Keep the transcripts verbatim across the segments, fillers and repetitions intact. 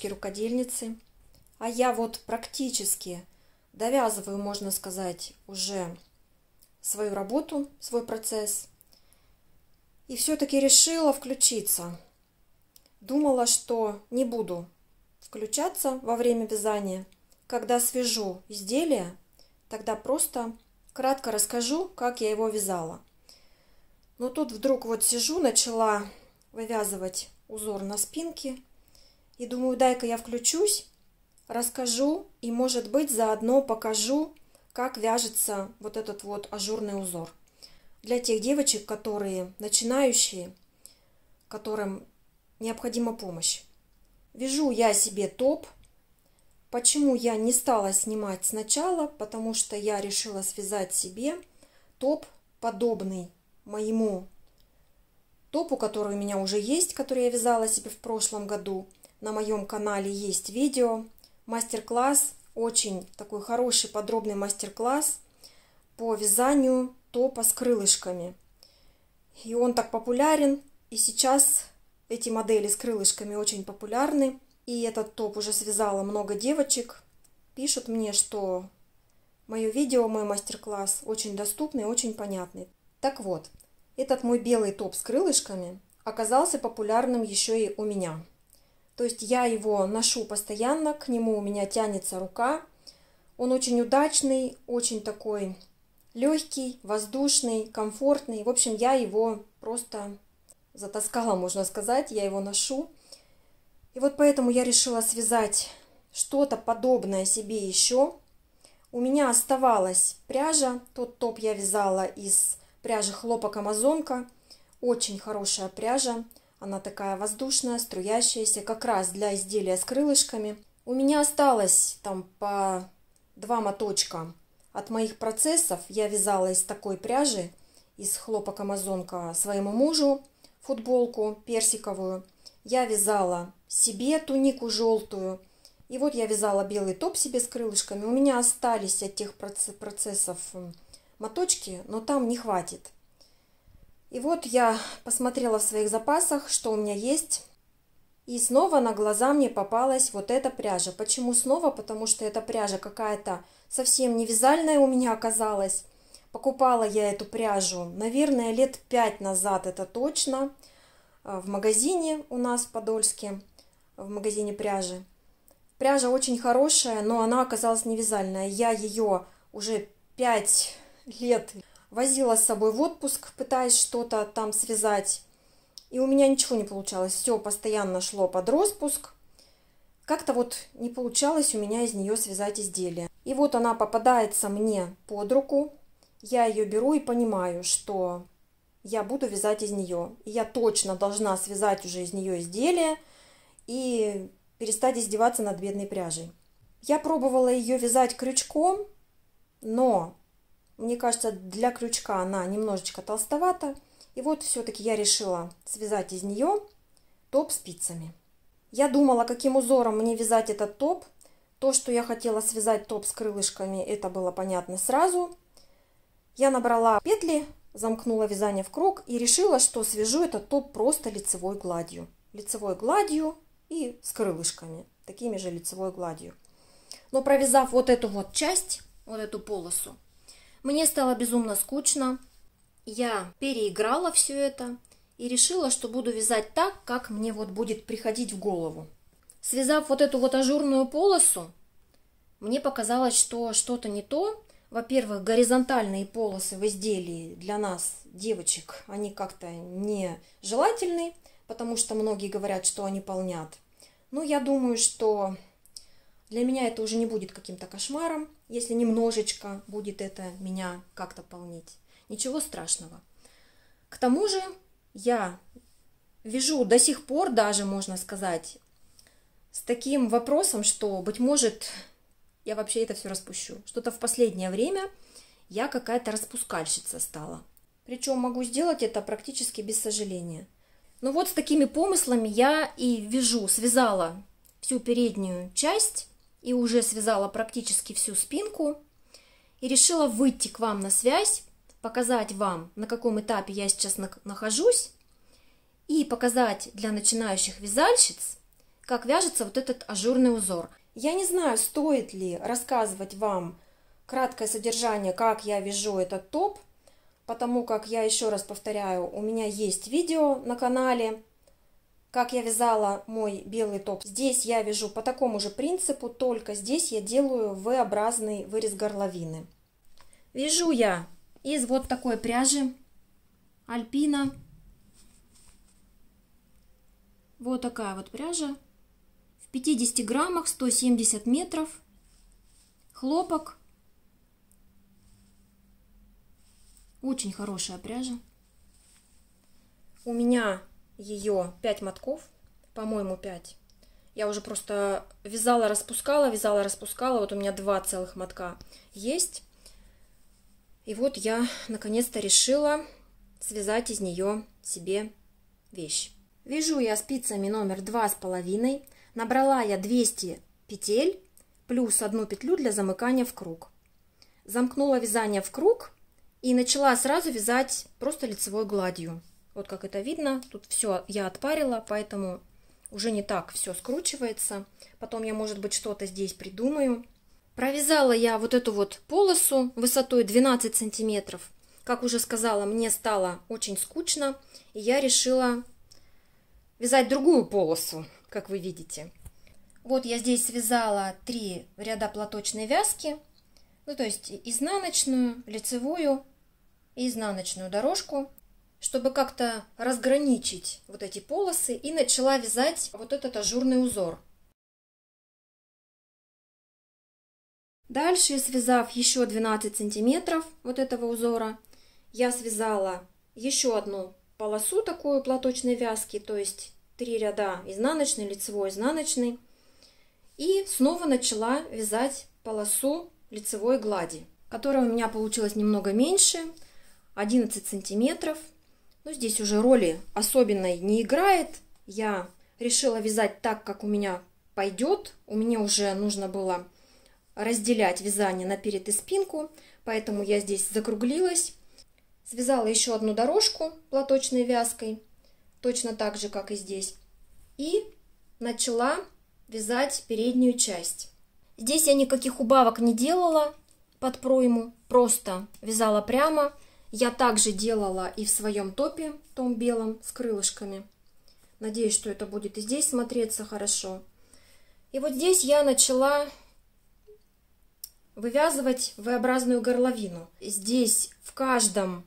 девочки-рукодельницы. А я вот практически довязываю, можно сказать, уже свою работу, свой процесс. И все-таки решила включиться. Думала, что не буду включаться во время вязания. Когда свяжу изделие, тогда просто кратко расскажу, как я его вязала. Но тут вдруг вот сижу, начала вывязывать узор на спинке. И думаю, дай-ка я включусь, расскажу и, может быть, заодно покажу, как вяжется вот этот вот ажурный узор. Для тех девочек, которые начинающие, которым необходима помощь. Вяжу я себе топ. Почему я не стала снимать сначала? Потому что я решила связать себе топ, подобный моему топу, который у меня уже есть, который я вязала себе в прошлом году. На моем канале есть видео, мастер-класс, очень такой хороший подробный мастер-класс по вязанию топа с крылышками. И он так популярен, и сейчас эти модели с крылышками очень популярны. И этот топ уже связала много девочек. Пишут мне, что мое видео, мой мастер-класс очень доступный, очень понятный. Так вот, этот мой белый топ с крылышками оказался популярным еще и у меня. То есть я его ношу постоянно, к нему у меня тянется рука. Он очень удачный, очень такой легкий, воздушный, комфортный. В общем, я его просто затаскала, можно сказать, я его ношу. И вот поэтому я решила связать что-то подобное себе еще. У меня оставалась пряжа. Тот топ я вязала из пряжи хлопок Амазонка. Очень хорошая пряжа. Она такая воздушная, струящаяся, как раз для изделия с крылышками. У меня осталось там по два моточка от моих процессов. Я вязала из такой пряжи, из хлопок Амазонка, своему мужу футболку персиковую. Я вязала себе тунику желтую. И вот я вязала белый топ себе с крылышками. У меня остались от тех процессов моточки, но там не хватит. И вот я посмотрела в своих запасах, что у меня есть. И снова на глаза мне попалась вот эта пряжа. Почему снова? Потому что эта пряжа какая-то совсем не вязальная у меня оказалась. Покупала я эту пряжу, наверное, лет пять назад, это точно. В магазине у нас в Подольске, в магазине пряжи. Пряжа очень хорошая, но она оказалась не вязальная. Я ее уже пять лет возила с собой в отпуск, пытаясь что-то там связать. И у меня ничего не получалось. Все постоянно шло под распуск. Как-то вот не получалось у меня из нее связать изделие. И вот она попадается мне под руку. Я ее беру и понимаю, что я буду вязать из нее. И я точно должна связать уже из нее изделие и перестать издеваться над бедной пряжей. Я пробовала ее вязать крючком, но мне кажется, для крючка она немножечко толстовата. И вот все-таки я решила связать из нее топ спицами. Я думала, каким узором мне вязать этот топ. То, что я хотела связать топ с крылышками, это было понятно сразу. Я набрала петли, замкнула вязание в круг и решила, что свяжу этот топ просто лицевой гладью. Лицевой гладью и с крылышками, такими же лицевой гладью. Но провязав вот эту вот часть, вот эту полосу, мне стало безумно скучно. Я переиграла все это и решила, что буду вязать так, как мне вот будет приходить в голову. Связав вот эту вот ажурную полосу, мне показалось, что что-то не то. Во-первых, горизонтальные полосы в изделии для нас, девочек, они как-то нежелательны, потому что многие говорят, что они полнят. Но я думаю, что для меня это уже не будет каким-то кошмаром, если немножечко будет это меня как-то полнить. Ничего страшного. К тому же я вяжу до сих пор даже, можно сказать, с таким вопросом, что, быть может, я вообще это все распущу. Что-то в последнее время я какая-то распускальщица стала. Причем могу сделать это практически без сожаления. Ну вот с такими помыслами я и вяжу. Связала всю переднюю часть и уже связала практически всю спинку. И решила выйти к вам на связь, показать вам, на каком этапе я сейчас нахожусь. И показать для начинающих вязальщиц, как вяжется вот этот ажурный узор. Я не знаю, стоит ли рассказывать вам краткое содержание, как я вяжу этот топ, потому как, я еще раз повторяю, у меня есть видео на канале, как я вязала мой белый топ. Здесь я вяжу по такому же принципу, только здесь я делаю V-образный вырез горловины. Вяжу я из вот такой пряжи Альпина. Вот такая вот пряжа. В пятидесяти граммах, сто семьдесят метров. Хлопок. Очень хорошая пряжа. У меня ее пять мотков, по-моему, пять. Я уже просто вязала, распускала, вязала, распускала. Вот у меня два целых мотка есть. И вот я наконец-то решила связать из нее себе вещь. Вяжу я спицами номер два с половиной. Набрала я двести петель плюс одну петлю для замыкания в круг. Замкнула вязание в круг и начала сразу вязать просто лицевой гладью. Вот как это видно, тут все я отпарила, поэтому уже не так все скручивается. Потом я, может быть, что-то здесь придумаю. Провязала я вот эту вот полосу высотой двенадцать сантиметров. Как уже сказала, мне стало очень скучно, и я решила вязать другую полосу, как вы видите. Вот я здесь связала три ряда платочной вязки, ну то есть изнаночную, лицевую и изнаночную дорожку, чтобы как-то разграничить вот эти полосы, и начала вязать вот этот ажурный узор. Дальше, связав еще двенадцать сантиметров вот этого узора, я связала еще одну полосу такую платочной вязки, то есть три ряда изнаночный, лицевой, изнаночный, и снова начала вязать полосу лицевой глади, которая у меня получилась немного меньше, одиннадцать сантиметров. Но здесь уже роли особенной не играет. Я решила вязать так, как у меня пойдет. У меня уже нужно было разделять вязание на перед и спинку, поэтому я здесь закруглилась. Связала еще одну дорожку платочной вязкой, точно так же, как и здесь. И начала вязать переднюю часть. Здесь я никаких убавок не делала под пройму, просто вязала прямо. Я также делала и в своем топе, том белом, с крылышками. Надеюсь, что это будет и здесь смотреться хорошо. И вот здесь я начала вывязывать V-образную горловину. Здесь в каждом,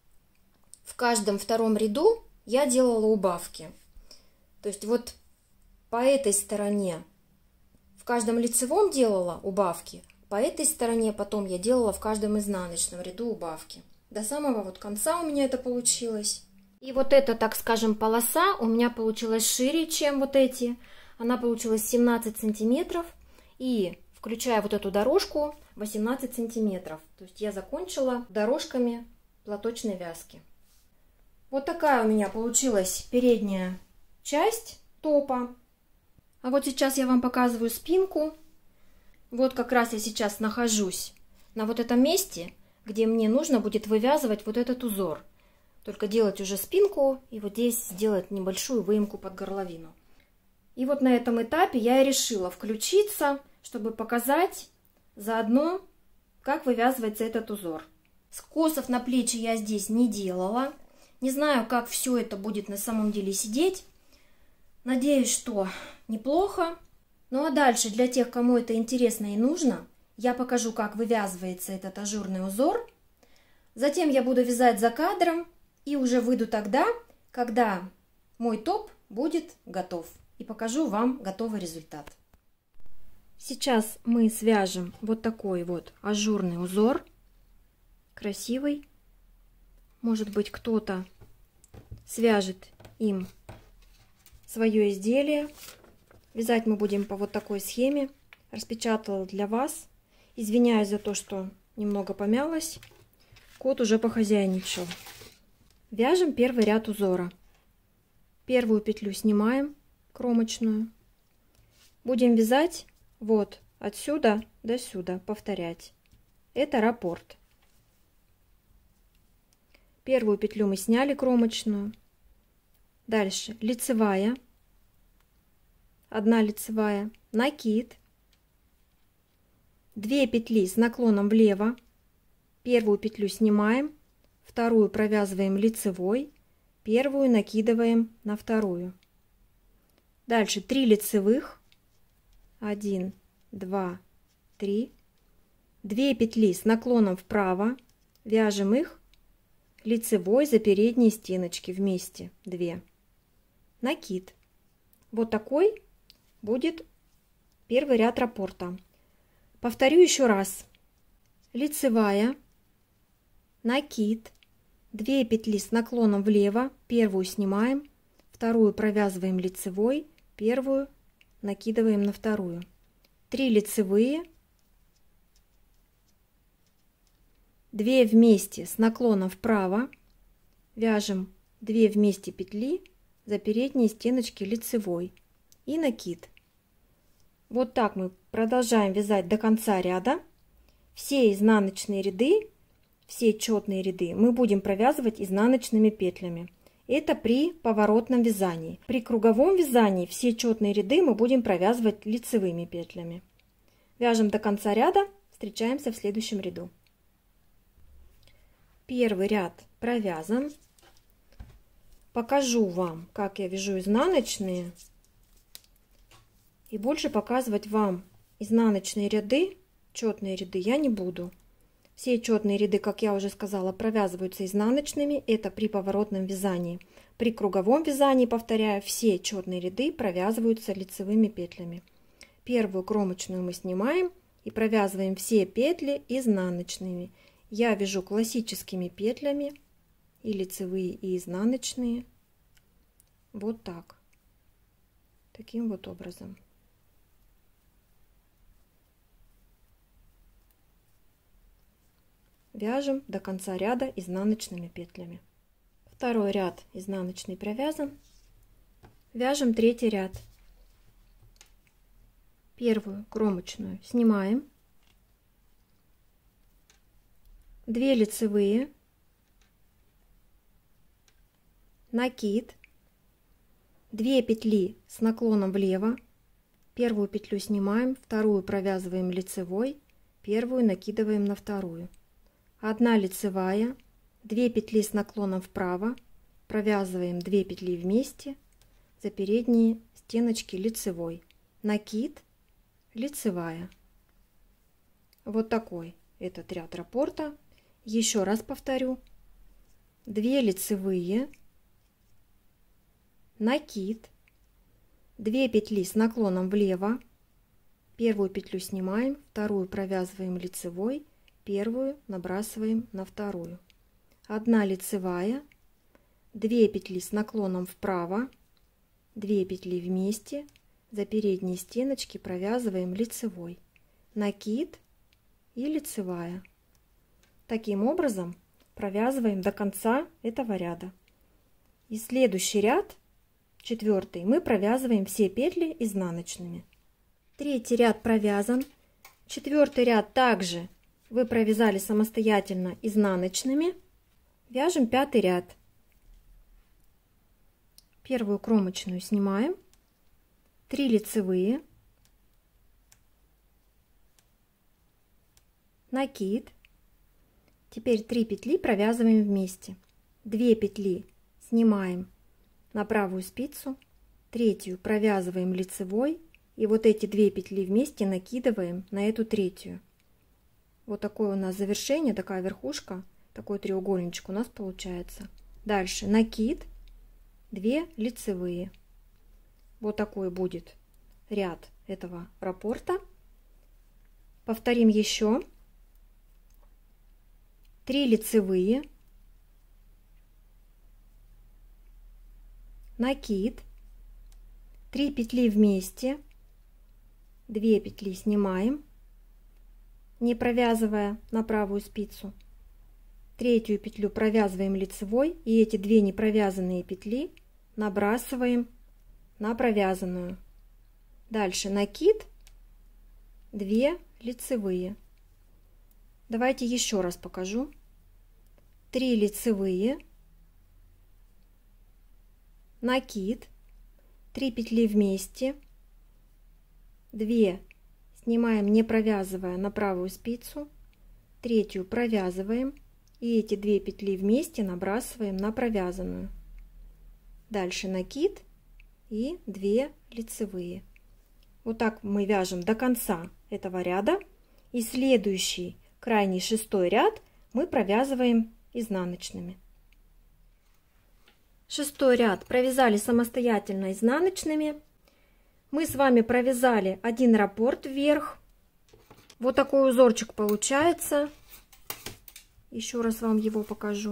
в каждом втором ряду я делала убавки. То есть вот по этой стороне в каждом лицевом делала убавки, по этой стороне потом я делала в каждом изнаночном ряду убавки. До самого вот конца у меня это получилось. И вот эта, так скажем, полоса у меня получилась шире, чем вот эти. Она получилась семнадцать сантиметров. И, включая вот эту дорожку, восемнадцать сантиметров. То есть я закончила дорожками платочной вязки. Вот такая у меня получилась передняя часть топа. А вот сейчас я вам показываю спинку. Вот как раз я сейчас нахожусь на вот этом месте, где мне нужно будет вывязывать вот этот узор. Только делать уже спинку и вот здесь сделать небольшую выемку под горловину. И вот на этом этапе я и решила включиться, чтобы показать заодно, как вывязывается этот узор. Скосов на плечи я здесь не делала. Не знаю, как все это будет на самом деле сидеть. Надеюсь, что неплохо. Ну а дальше, для тех, кому это интересно и нужно, я покажу, как вывязывается этот ажурный узор. Затем я буду вязать за кадром и уже выйду тогда, когда мой топ будет готов. И покажу вам готовый результат. Сейчас мы свяжем вот такой вот ажурный узор. Красивый. Может быть, кто-то свяжет им свое изделие. Вязать мы будем по вот такой схеме. Распечатала для вас. Извиняюсь за то, что немного помялась. Кот уже похозяйничал. Вяжем первый ряд узора. Первую петлю снимаем, кромочную. Будем вязать вот отсюда до сюда, повторять. Это раппорт. Первую петлю мы сняли, кромочную. Дальше лицевая. одна лицевая, накид, две петли с наклоном влево, первую петлю снимаем, вторую провязываем лицевой, первую накидываем на вторую. Дальше три лицевых, один, два, три, две петли с наклоном вправо, вяжем их лицевой за передние стеночки вместе, две, накид. Вот такой будет первый ряд раппорта. Повторю еще раз. Лицевая, накид, две петли с наклоном влево, первую снимаем, вторую провязываем лицевой, первую накидываем на вторую. три лицевые, две вместе с наклоном вправо, вяжем две вместе петли за передние стеночки лицевой и накид. Вот так мы продолжаем вязать до конца ряда. Все изнаночные ряды, все четные ряды мы будем провязывать изнаночными петлями. Это при поворотном вязании. При круговом вязании все четные ряды мы будем провязывать лицевыми петлями. Вяжем до конца ряда, встречаемся в следующем ряду. Первый ряд провязан. Покажу вам, как я вяжу изнаночные. И больше показывать вам изнаночные ряды, четные ряды я не буду. Все четные ряды, как я уже сказала, провязываются изнаночными. Это при поворотном вязании. При круговом вязании, повторяю, все четные ряды провязываются лицевыми петлями. Первую кромочную мы снимаем и провязываем все петли изнаночными. Я вяжу классическими петлями, и лицевые, и изнаночные. Вот так. Таким вот образом. Вяжем до конца ряда изнаночными петлями. Второй ряд изнаночный провязан. Вяжем третий ряд. Первую кромочную снимаем. две лицевые, накид, две петли с наклоном влево, первую петлю снимаем, вторую провязываем лицевой, первую накидываем на вторую, одна лицевая, две петли с наклоном вправо, провязываем две петли вместе за передние стеночки лицевой, накид, лицевая. Вот такой этот ряд раппорта. Еще раз повторю. две лицевые, накид, две петли с наклоном влево, первую петлю снимаем, вторую провязываем лицевой, первую набрасываем на вторую, одна лицевая, две петли с наклоном вправо, две петли вместе за передние стеночки провязываем лицевой, накид и лицевая. Таким образом провязываем до конца этого ряда. И следующий ряд, четвертый, мы провязываем все петли изнаночными. Третий ряд провязан. Четвертый ряд также вы провязали самостоятельно изнаночными. Вяжем пятый ряд. Первую кромочную снимаем, три лицевые, накид. Теперь три петли провязываем вместе, две петли снимаем на правую спицу, третью провязываем лицевой, и вот эти две петли вместе накидываем на эту третью. Вот такое у нас завершение, такая верхушка, такой треугольничек у нас получается. Дальше накид, две лицевые. Вот такой будет ряд этого раппорта. Повторим еще. три лицевые, накид, три петли вместе, две петли снимаем, не провязывая на правую спицу, третью петлю провязываем лицевой, и эти две не провязанные петли набрасываем на провязанную. Дальше накид, две лицевые. Давайте еще раз покажу. три лицевые, накид, три петли вместе, две снимаем, не провязывая, на правую спицу, третью провязываем и эти две петли вместе набрасываем на провязанную. Дальше накид и две лицевые. Вот так мы вяжем до конца этого ряда, и следующий, крайний шестой ряд мы провязываем изнаночными. Шестой ряд провязали самостоятельно изнаночными. Мы с вами провязали один раппорт вверх. Вот такой узорчик получается. Еще раз вам его покажу.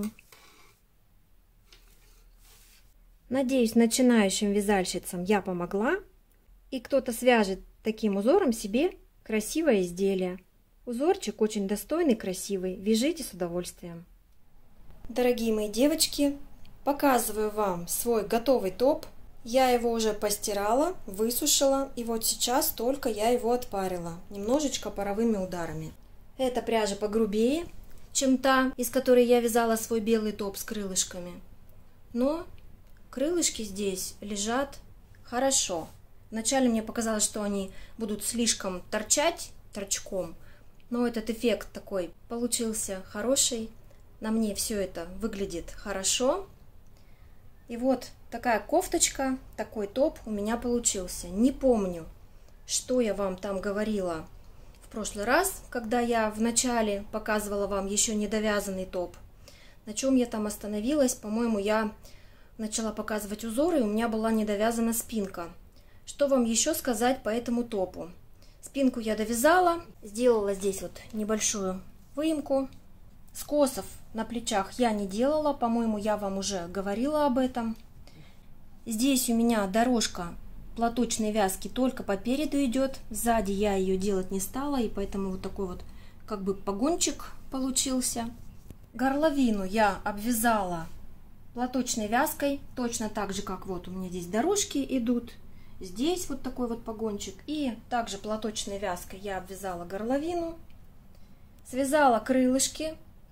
Надеюсь, начинающим вязальщицам я помогла, и кто-то свяжет таким узором себе красивое изделие. Узорчик очень достойный, красивый. Вяжите с удовольствием. Дорогие мои девочки, показываю вам свой готовый топ. Я его уже постирала, высушила, и вот сейчас только я его отпарила, немножечко паровыми ударами. Эта пряжа погрубее, чем та, из которой я вязала свой белый топ с крылышками. Но крылышки здесь лежат хорошо. Вначале мне показалось, что они будут слишком торчать торчком, но этот эффект такой получился хороший. На мне все это выглядит хорошо. И вот такая кофточка, такой топ у меня получился. Не помню, что я вам там говорила в прошлый раз, когда я в начале показывала вам еще недовязанный топ. На чем я там остановилась? По-моему, я начала показывать узоры, и у меня была недовязана спинка. Что вам еще сказать по этому топу? Спинку я довязала, сделала здесь вот небольшую выемку. Скосов на плечах я не делала, по-моему, я вам уже говорила об этом. Здесь у меня дорожка платочной вязки только по переду идет, сзади я ее делать не стала, и поэтому вот такой вот как бы погончик получился. Горловину я обвязала платочной вязкой, точно так же, как вот у меня здесь дорожки идут. Здесь вот такой вот погончик, и также платочной вязкой я обвязала горловину, связала крылышки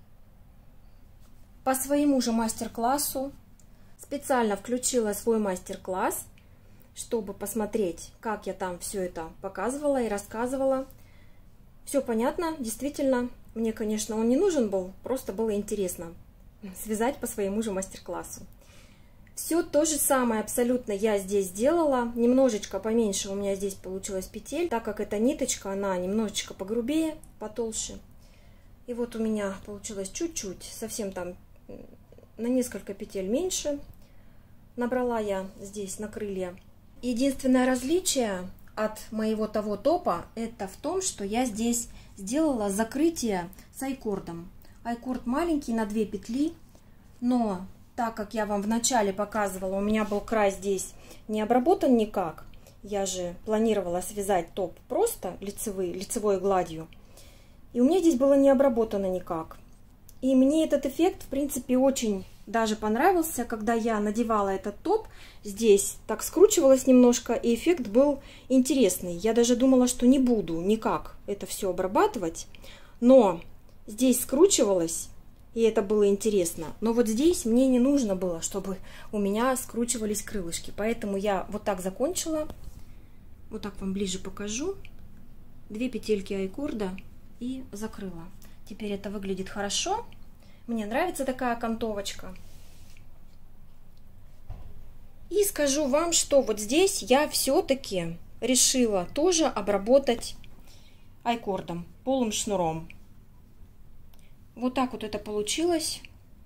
по своему же мастер-классу. Специально включила свой мастер-класс, чтобы посмотреть, как я там все это показывала и рассказывала. Все понятно, действительно, мне, конечно, он не нужен был, просто было интересно связать по своему же мастер-классу. Все то же самое абсолютно я здесь сделала, немножечко поменьше у меня здесь получилось петель, так как эта ниточка, она немножечко погрубее, потолще. И вот у меня получилось чуть-чуть, совсем там на несколько петель меньше. Набрала я здесь на крылья. Единственное различие от моего того топа, это в том, что я здесь сделала закрытие с айкордом. Айкорд маленький на две петли, но так как я вам в начале показывала, у меня был край здесь не обработан никак. Я же планировала связать топ просто лицевой, лицевой гладью. И у меня здесь было не обработано никак. И мне этот эффект, в принципе, очень даже понравился, когда я надевала этот топ. Здесь так скручивалось немножко, и эффект был интересный. Я даже думала, что не буду никак это все обрабатывать. Но здесь скручивалось, и это было интересно. Но вот здесь мне не нужно было, чтобы у меня скручивались крылышки. Поэтому я вот так закончила. Вот так вам ближе покажу. Две петельки айкорда и закрыла. Теперь это выглядит хорошо. Мне нравится такая окантовочка. И скажу вам, что вот здесь я все-таки решила тоже обработать айкордом, полым шнуром. Вот так вот это получилось.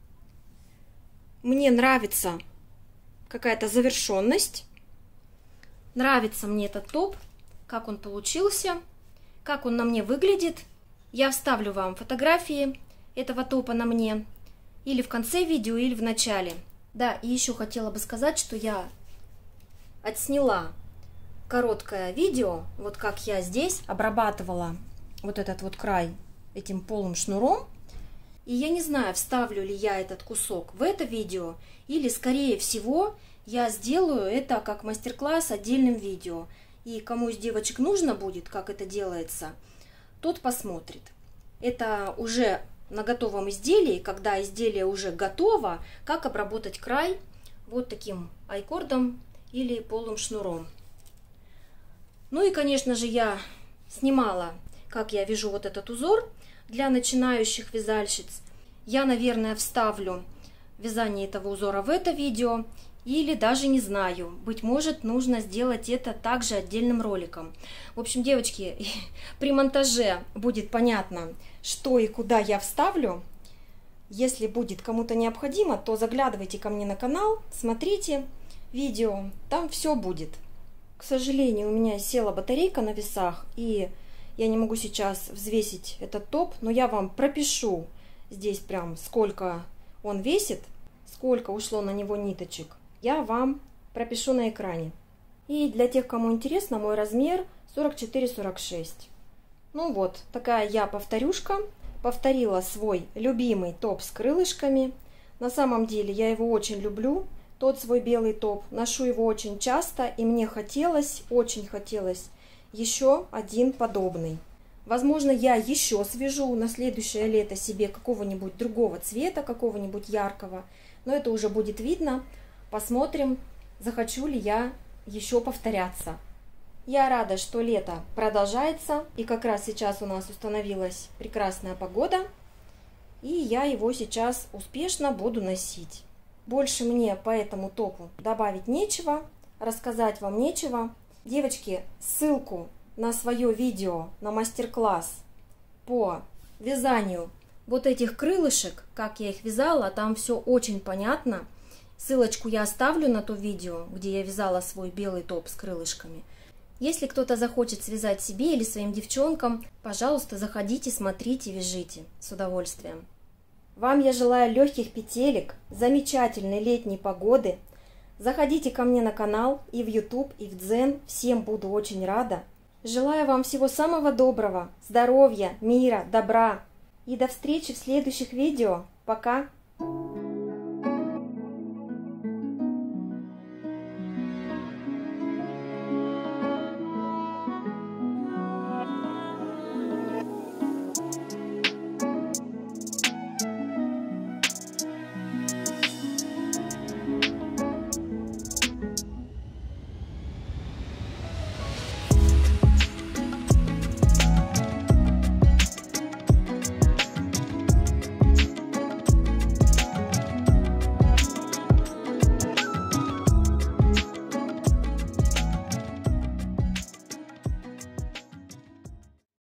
Мне нравится какая-то завершенность. Нравится мне этот топ, как он получился, как он на мне выглядит. Я вставлю вам фотографии этого топа на мне или в конце видео, или в начале. Да, и еще хотела бы сказать, что я отсняла короткое видео, вот как я здесь обрабатывала вот этот вот край этим полым шнуром. И я не знаю, вставлю ли я этот кусок в это видео, или, скорее всего, я сделаю это как мастер-класс отдельным видео. И кому из девочек нужно будет, как это делается, тот посмотрит. Это уже на готовом изделии, когда изделие уже готово, как обработать край, вот таким айкордом или полым шнуром. Ну и, конечно же, я снимала, как я вяжу вот этот узор для начинающих вязальщиц. Я, наверное, вставлю вязание этого узора в это видео, или даже не знаю, быть может, нужно сделать это также отдельным роликом. В общем, девочки, при монтаже будет понятно, что и куда я вставлю. Если будет кому-то необходимо, то заглядывайте ко мне на канал, смотрите видео, там все будет. К сожалению, у меня села батарейка на весах, и я не могу сейчас взвесить этот топ, но я вам пропишу здесь прям, сколько он весит, сколько ушло на него ниточек. Я вам пропишу на экране. И для тех, кому интересно, мой размер сорок четыре сорок шесть. Ну вот, такая я повторюшка. Повторила свой любимый топ с крылышками. На самом деле я его очень люблю. Тот свой белый топ. Ношу его очень часто. И мне хотелось, очень хотелось еще один подобный. Возможно, я еще свяжу на следующее лето себе какого-нибудь другого цвета, какого-нибудь яркого. Но это уже будет видно. Посмотрим, захочу ли я еще повторяться. Я рада, что лето продолжается, и как раз сейчас у нас установилась прекрасная погода, и я его сейчас успешно буду носить. Больше мне по этому топу добавить нечего, рассказать вам нечего. Девочки, ссылку на свое видео, на мастер-класс по вязанию вот этих крылышек, как я их вязала, там все очень понятно. Ссылочку я оставлю на то видео, где я вязала свой белый топ с крылышками. Если кто-то захочет связать себе или своим девчонкам, пожалуйста, заходите, смотрите, вяжите с удовольствием. Вам я желаю легких петелек, замечательной летней погоды. Заходите ко мне на канал и в YouTube, и в Дзен. Всем буду очень рада. Желаю вам всего самого доброго, здоровья, мира, добра. И до встречи в следующих видео. Пока!